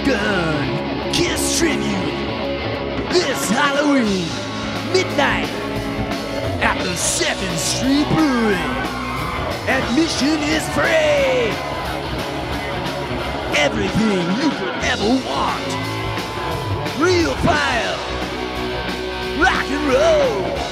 Gun Kiss Tribute this Halloween, midnight at the 2nd Street Brewery. Admission is free. Everything you could ever want. Real fire, rock and roll.